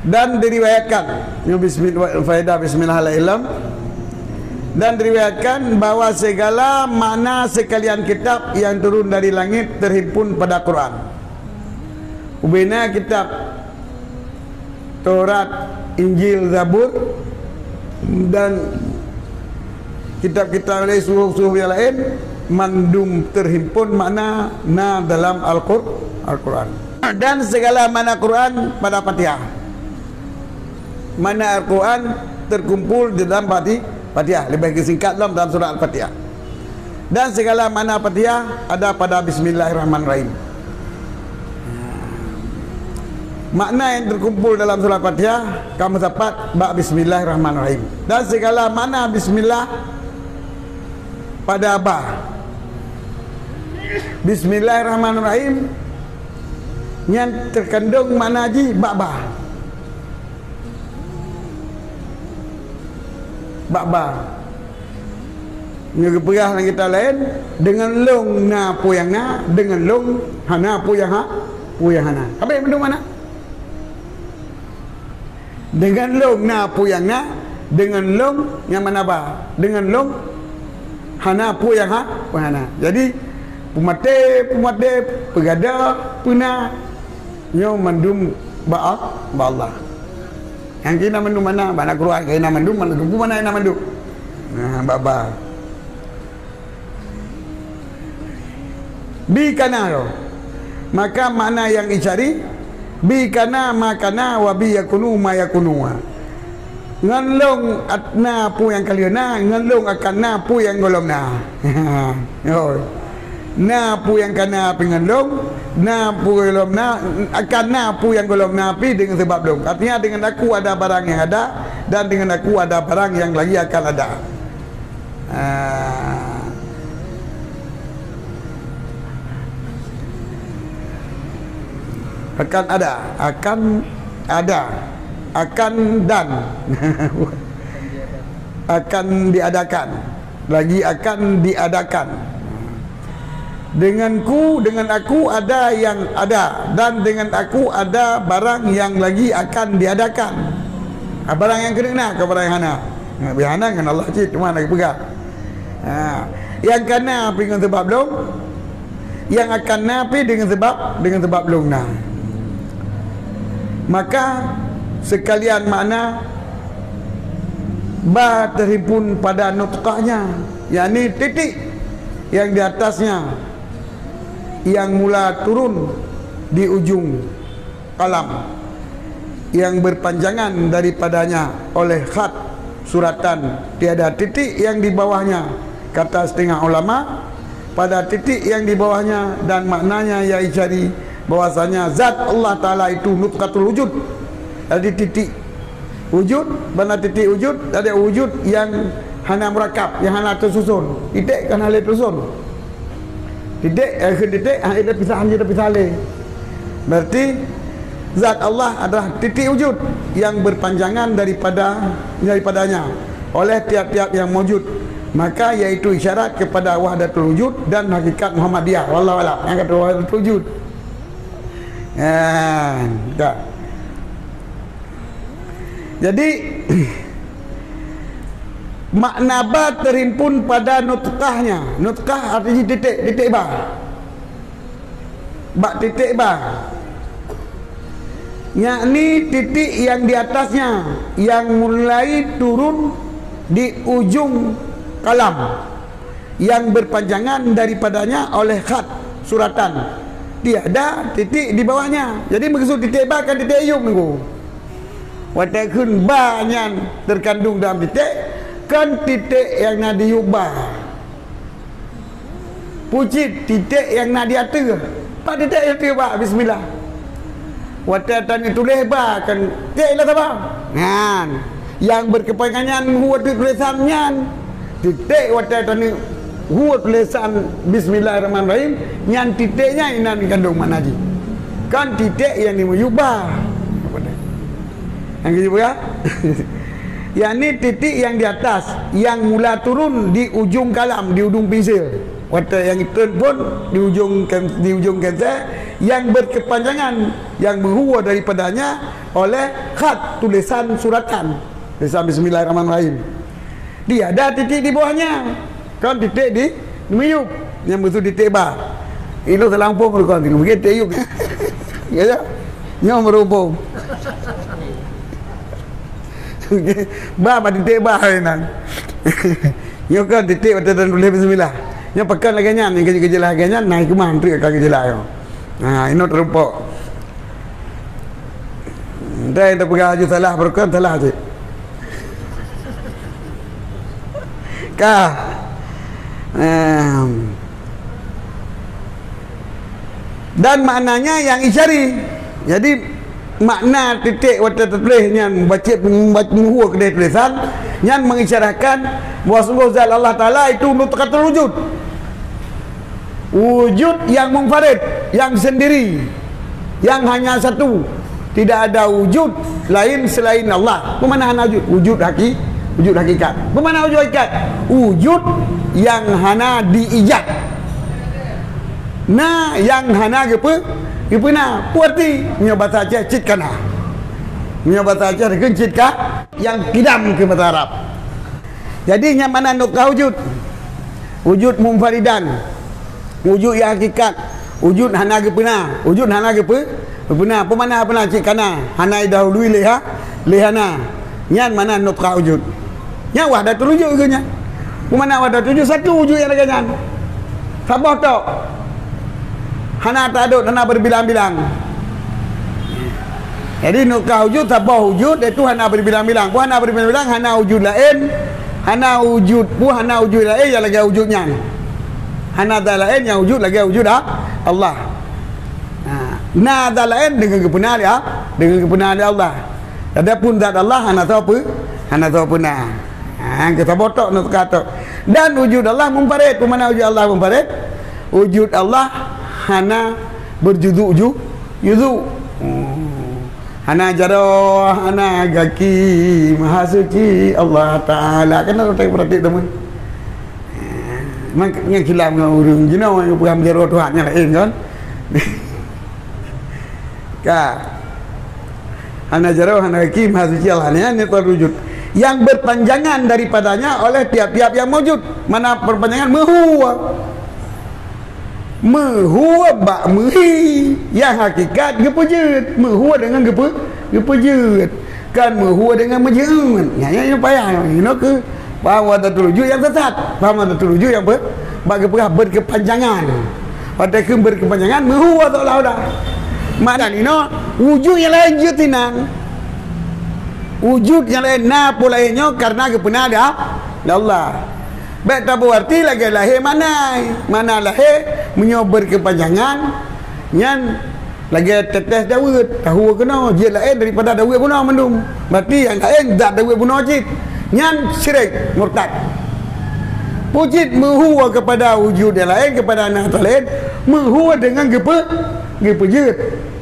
Dan diriwayatkan Bismillahirrahmanirrahim, dan diriwayatkan bahawa segala makna sekalian kitab yang turun dari langit terhimpun pada Quran. Ubina kitab Taurat, Injil, Zabur dan kitab-kitab lain, suhuf-suhuf yang lain mandum terhimpun makna dalam Al-Quran. Dan segala makna Quran pada Fatihah. Makna Al-Quran terkumpul di dalam Fatihah, lebih singkat dalam surah Al-Fatihah. Dan segala makna Fatihah ada pada Bismillahirrahmanirrahim. Makna yang terkumpul dalam surah Fatihah kamu dapat bab Bismillahirrahmanirrahim. Dan segala makna Bismillah pada ba. Bismillahirrahmanirrahim yang terkandung makna haji ba. Yang perah dengan kita lain dengan long na pu yang na, dengan long hana pu yang hana. Apa yang mana? Dengan long na pu yang na, dengan long yang mana ba? Dengan long hana pu yang hana. Jadi pumate pegada puna nyo mandum ba Allah. Yang kita mandum mana Quran, kita mandum mana yang mandum. Nah, baba. Bi kana lo. Maka makna yang dicari bi kana makana wa bi yakunu ma yakunu. Nganlong atna pu yang kaliana, nganlong akana pu yang golongna. Yo. Na pu yang kana penganlong, na pu golong na akan na pu yang golong napi dengan sebab long. Artinya dengan aku ada barang yang ada, dan dengan aku ada barang yang lagi akan ada. Akan ada, akan dan akan diadakan, lagi akan diadakan. Denganku, dengan aku ada yang ada, dan dengan aku ada barang yang lagi akan diadakan. Barang yang kena ke barang yang hana. Hana kan Allah cik, cuma nak pegang. Yang kena dengan sebab long, yang akan napi dengan sebab long na. Maka sekalian makna ba terhimpun pada nutqahnya, yakni titik yang di atasnya yang mula turun di ujung kalam, yang berpanjangan daripadanya oleh khat suratan, tiada titik yang di bawahnya, kata setengah ulama. Pada titik yang di bawahnya dan maknanya yang dicari bahwasanya zat Allah Ta'ala itu nutqatul wujud. Jadi titik wujud, mana titik wujud, ada wujud yang hana murakab, yang hana tersusun. Titik kan hal tersusun. Titik ada pisah le. Berarti zat Allah adalah titik wujud yang berpanjangan daripadanya oleh tiap-tiap yang wujud. Maka yaitu isyarat kepada wahdatul wujud dan hakikat Muhammadiyah. Wallahu a'lam. Yang kata wahdatul wujud. Tak. Jadi makna ba terhimpun pada nutqahnya. Nutqah artinya titik ba. Ba titik ba. Yakni titik yang di atasnya, yang mulai turun di ujung kalam, yang berpanjangan daripadanya oleh khat suratan. Tiada titik di bawahnya. Jadi maksud titik ba kan titik ayub minggu. Watak kun ba yang terkandung dalam titik kan titik yang nak diubah. Pucit titik yang nak diatur. Pak titik yang diubah. Bismillah. Watak tanya tulis ba kan titik lah apa? Ngan. Yang berkepanjangan huat tulisannya. Titik watak tanya huat tulisan Bismillahirrahmanirrahim. Yang titiknya ini dikandung mana haji. Kan titik yang diubah. Yang gitu ya. Yang ni titik yang di atas, yang mula turun di ujung kalam, di ujung pensil. watak yang itu pun di ujung kata yang berkepanjangan, yang berhua daripadanya oleh khat, tulisan suratan, tulisan Bismillahirrahmanirrahim. Dia ada titik di bawahnya, kan titik di meyup, yang betul titik ba. Itu terlampau berkon tinggal begitu yuk. Ya, nyom berhubung. Ba titik ba nan. Yo kan titik waktu dan boleh bismillah. Nya pekan lagi nya ni kerja lagi nya naik ke mana tu kerja lah yo. Ha ini terumpuk. Dah dah pegang aja salah berkan salah je. Kah. Dan maknanya yang isyari. Jadi makna titik waktu tertulisnya baca menghua kedai tulisan yang mengisyaratkan bahawa sungguh zat Allah Ta'ala itu nutqatul wujud, wujud yang munfarid, yang sendiri, yang hanya satu, tidak ada wujud lain selain Allah. Bagaimana hana wujud wujud hakikat? Bagaimana wujud hakikat? Wujud yang hana diijat, nah yang hana gepe na puati nyobata aja cit kana nyobata aja dengan cit ka yang kidam ke bahasa Arab. Jadi yang mana nukah wujud munfaridan, wujud yang hakikat, wujud hana gepena, wujud hana gepe benar pemana pernah cik kana hana dahului lehana nyan mana nukah wujud nya wahdatul wujud ke nya pemana wahdatul wujud satu wujud yang ada sabah tok hana tak ada, hana berbilang-bilang. Jadi nukah wujud, tabah wujud, itu hana berbilang-bilang. Pun hana berbilang-bilang, hana wujud lain, hana wujud pun hana wujud lain yang lagi wujudnya. Hana ada lain yang wujud lagi wujud Allah. Nah ada lain dengan kebenaran dia, dengan kebenaran Allah. Adapun zat Allah hana tahu apa, hana tahu benar. Kita botok nak kata. Dan wujud Allah munfarid. Mana wujud Allah munfarid? Wujud Allah hana berjuduk yudu hana jaro hana gaki maha suci Allah Ta'ala. Kena tak perhati teman maknya kilap dengan urung jina yang bukan jaro Tuhan yang lain kan. Kak hana jaro hana gaki maha suci Allah ini terwujud yang berpanjangan daripadanya oleh tiap-tiap yang mewujud. Mana perpanjangan mehuwa bak mehi yang hakikat gepejut mehuwa dengan gepejut kan mehuwa dengan mejeun yang payah ini ke faham wadatul wujud yang sesat, faham wadatul wujud yang berkepanjangan pada berkepanjangan mehuwa seolah dah makna ini wujud yang lain jutinan wujud yang lain na pula lainnya karena kebenar dia Allah. Baik tak berarti lagi lahir mana lahir menyobar kepanjangan yang lagi tetes Dawud tahu kena dia lain daripada Dawud guna mendum berarti yang lain zat Dawud guna cit yang syirik murtad pujit mehuwa kepada wujud yang lain kepada anak lain mehuwa dengan gepejut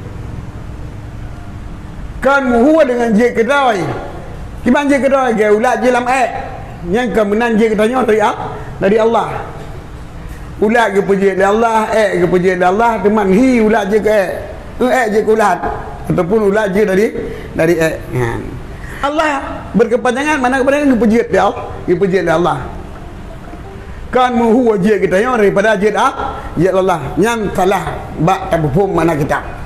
kan mehuwa dengan je kedai gimana je kedai ge ulat je lam yang kemenang je katanya dari Allah. Ulat ke puji dari Allah, ke puji dari Allah, teman hi ulat je ke je ke ulat ataupun ulat je dari Allah berkepanjangan mana kepanjangan ke puji dari Allah, ke puji dari Allah. Kan muhu je katanya daripada je Allah yang salah bak tabufum mana kita.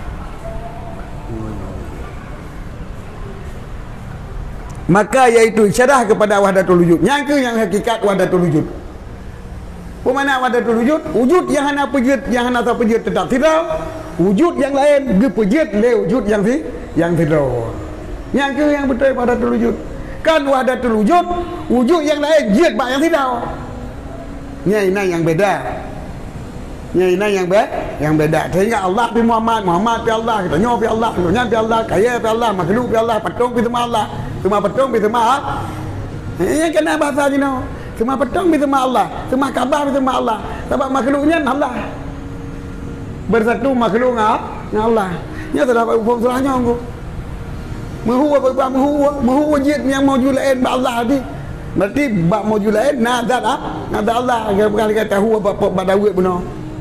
Maka iaitu isyarah kepada wahdatul wujud yang hakikat wahdatul wujud. Pemana wahdatul wujud? Wujud yang hana pejut, yang hana tak pejut tetap tidak. Wujud yang lain gepejut le wujud yang tidak. Yang yang betul wahdatul wujud. Kan wahdatul wujud, wujud yang lain jid bak yang tidak. Ini yang beda. Ini yang beda. Sehingga Allah pi Muhammad pi Allah, kita nyo pi Allah, nya pi Allah, kaya pi Allah, makhluk pi Allah, patung pi Allah. Cuma petung bisa maaf. Ini kena bahasa ni no. Cuma petung bisa maaf Allah. Cuma kabar bisa maaf Allah. Sebab makhluknya Allah. Bersatu makhluk dengan Allah. Nya terdapat hukum surahnya aku. Mehuwa jid yang mawjud lain ba Allah tadi. Berarti bab mawjud lain nazat nazat Allah bukan kata tahu apa Daud benar.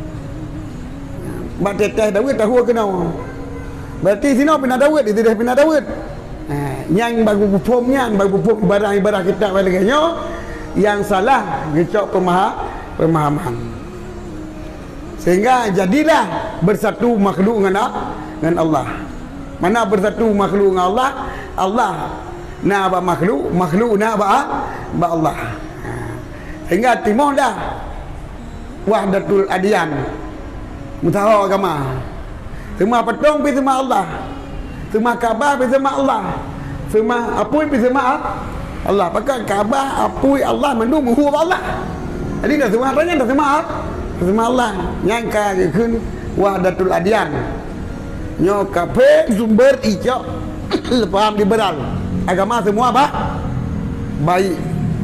Bab teteh Daud tahu kena. Berarti sini pina Daud itu dah pina Daud. Yang bagi pupumnya bagi pupum barang ibarat kita bagainya yang salah ngecok pemahaman. Sehingga jadilah bersatu makhluk dengan Allah. Mana bersatu makhluk dengan Allah? Allah na ba makhluk na ba Allah. Sehingga timuh dah wahdatul adyan. Mutawa agama. Semua petung pi sama Allah. Semua Kaabah pi sama Allah. Semua apui pi sama Allah. Pakai Kaabah apui Allah mendung hu Allah. Jadi dah semua tanya dah semua Allah. Yang ka keun wahdatul adyan. Nyo kafe sumber ijak paham liberal. Agama semua baik.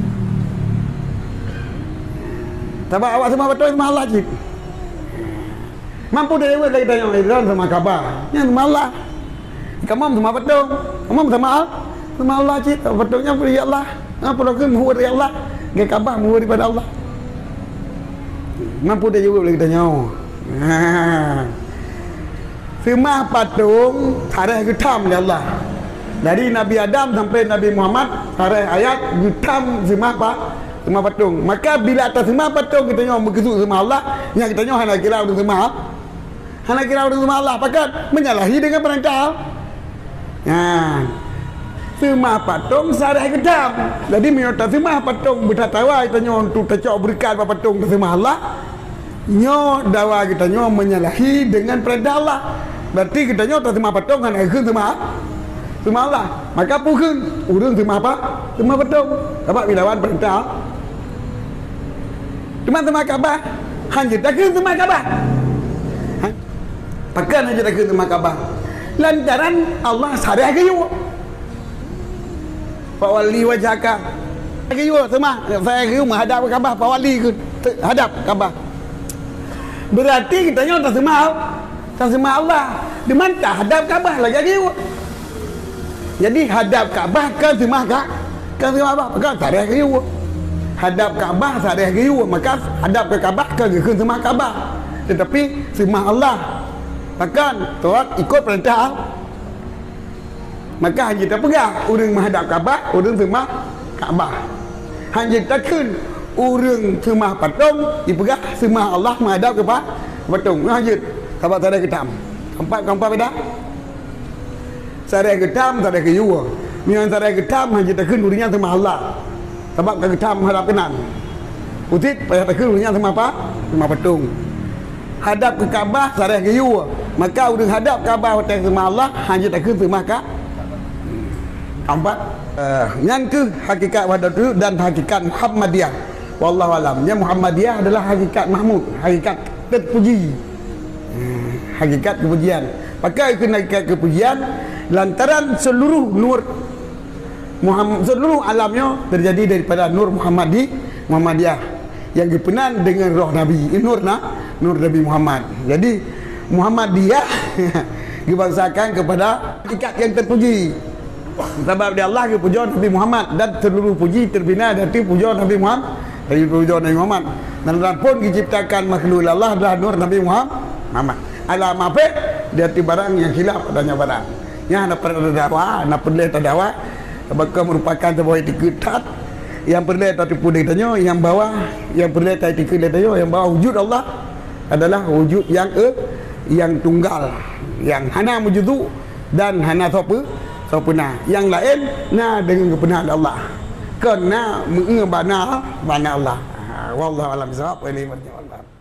Sebab awak semua betul sama Allah cik. Mampu dia buat lagi tanya Israel sama Kaabah. Yang sama Allah. Kamu sama betul. Kamu sama Allah cik. Betulnya beri Allah. Apa lagi muhur dari Allah. Ke Kaabah muhur daripada Allah. Mampu dia juga lagi tanya. Semua patung tarikh getam oleh Allah. Dari Nabi Adam sampai Nabi Muhammad tarikh ayat getam semua semua patung. Maka bila atas semua patung kita nyoh berkesuk sama Allah, yang kita nyoh hana kira untuk semua. Hana kira untuk semua Allah, pakat menyalahi dengan perintah. Semua patung tarikh getam. Jadi menyota semua patung bertatawa kita nyoh untuk tecok berkat patung ke semua Allah. Nyo dawa kita nyo menyalahi dengan perintah Allah. Berarti kita nyo tak terima patung kan akhir terima Allah. Maka pukul urang terima apa? Terima patung. Dapat bilawan perintah. Cuma terima Kaabah. Hanya tak kena terima Kaabah. Pakan hanya tak kena terima Kaabah. Lantaran Allah sadar ke you. Pak wali wajhaka. Ke you terima. Saya ke you menghadap Kaabah, Pak wali ke hadap Kaabah. Berarti kita nyo tak sembah Allah. Di mana hadap Kaabah lagi lagi. Jadi hadap Kaabah kan sembah Allah. Maka tarikh ke you. Hadap Kaabah tarikh ke you. Maka hadap ke Kaabah kan sembah Kaabah. Tetapi sembah Allah. Maka tuan ikut perintah. Maka hanya kita pegang urang menghadap Kaabah, urang sembah Kaabah. Hanya takkan urang sembah patung dipegang sembah Allah menghadap ke patung. Lanjut sebab tarikh getam. Keempat beda. Tarikh getam, tarikh ke you. Yang tarikh getam hanya takkan urangnya sembah Allah. Sebab ke getam hadap kanan. Utit payah takkan urangnya sembah apa? Sembah patung. Hadap ke Kaabah tarikh ke you. Maka urang hadap Kaabah hotel sembah Allah hanya takkan sembah keempat. Yang ke hakikat wahdatul dan hakikat Muhammadiyah. Wallahu alam. Yang Muhammadiyah adalah hakikat mahmud, hakikat terpuji. Hakikat kepujian. Pakai kena hakikat kepujian lantaran seluruh nur Muhammad, seluruh alamnya terjadi daripada nur Muhammadiyah yang dipenan dengan roh Nabi. Nur Nabi Muhammad. Jadi Muhammadiyah dibangsakan kepada hakikat yang terpuji. Sebab dia Allah ke pujian Nabi Muhammad dan seluruh puji terbina dari pujian Nabi Muhammad. Dari pujian Nabi Muhammad. Dan pun diciptakan makhluk Allah adalah nur Nabi Muhammad. Alam apa? Dia barang yang khilaf adanya barang. Yang nak perlu dakwah, nak perlu tadakwah. Apakah merupakan sebuah etiket yang perlu tadi pun ditanya, yang bawah yang perlu tadi ditanya, yang bawah wujud Allah adalah wujud yang tunggal, yang hana wujudu dan hana sopuna. Yang lain na dengan kebenaran Allah. Kena mengebana Allah. Wallahu a'lam bishawab.